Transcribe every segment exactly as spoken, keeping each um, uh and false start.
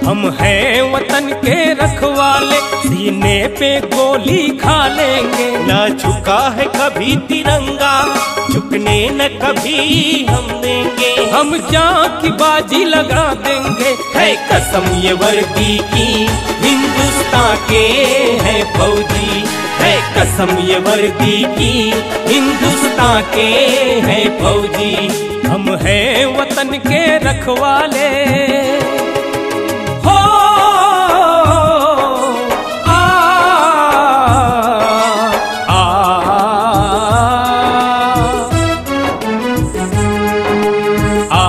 हम हैं वतन के रखवाले, सीने पे गोली खा लेंगे। ना झुका है कभी तिरंगा, झुकने न कभी हम देंगे। हम जान की बाजी लगा देंगे, है कसम ये वर्दी की हिंदुस्तान के है फौजी। है कसम ये वर्दी की हिंदुस्तान के है फौजी। हम हैं वतन के रखवाले। हो आ आ आ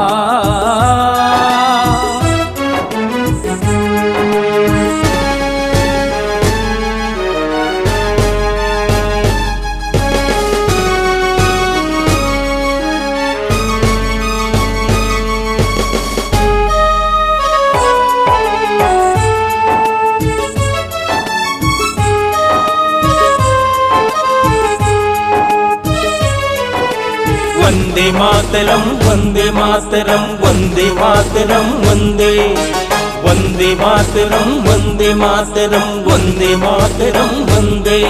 वंदे मातरम वंदे मातरम वंदे मातरम वंदे वंदे मातरम वंदे मातरम वंदे मातरम वंदे।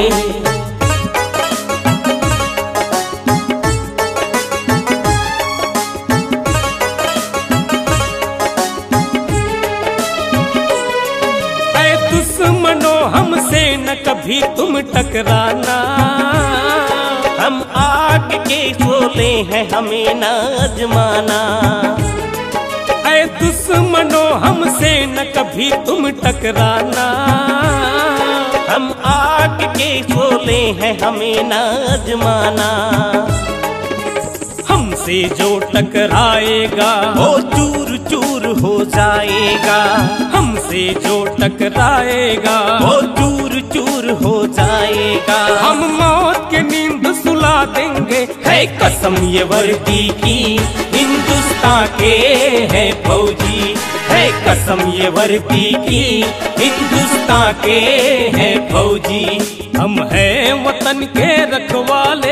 ऐ दुश्मनों हमसे न कभी तुम टकराना, हम आग के शोले हैं हमें न आजमाना। ऐ दुश्मनों हमसे न कभी तुम टकराना, हम आग के शोले हैं हमें न आजमाना। हमसे जो टकराएगा वो चूर चूर हो जाएगा। हमसे जो टकराएगा वो चूर चूर हो जाएगा। हम मौत के नींद सुला देंगे। है कसम ये वर्दी की हिंदुस्तान के है फौजी। है कसम ये वर्दी की हिंदुस्तान के है फौजी। हम हैं वतन के रखवाले।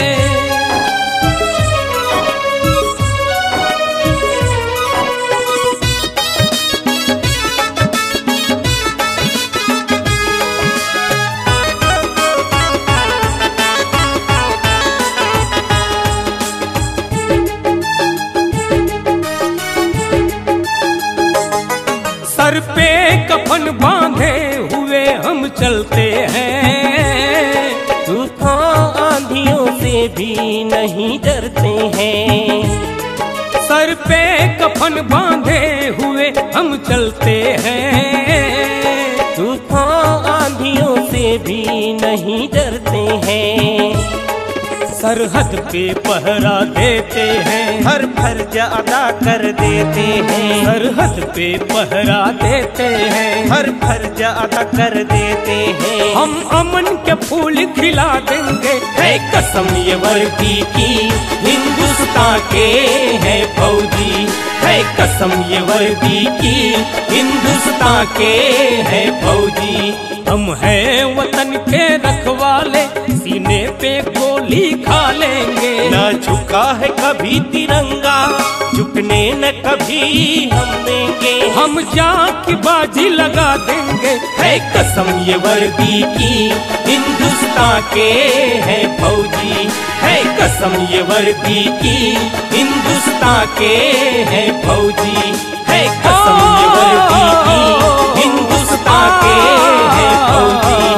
सर पे कफन बांधे हुए हम चलते हैं, तूफान आंधियों से भी नहीं डरते हैं। सर पे कफन बांधे हुए हम चलते हैं, तूफान आंधियों से भी नहीं डरते हैं। सरहद पे पहरा देते हैं, हर फर्ज अदा कर देते हैं। सरहद पे पहरा देते हैं, हर फर्ज अदा कर देते हैं। हम अमन के फूल खिला देंगे। है कसम ये वर्दी की हिंदुस्तान के है फौजी। है कसम ये वर्दी की हिंदुस्तान के है फौजी। हम हैं वतन के रखवाले, सीने पे गोली खा लेंगे। ना झुका है कभी तिरंगा, झुकने न कभी हम देंगे। हम जान की बाजी लगा देंगे। है कसम ये वर्दी की हिंदुस्तान के है फौजी। है कसम ये वर्दी की हिंदुस्तान के है फौजी। है कसम ये वर्दी की हिंदुस्तान के है फौजी।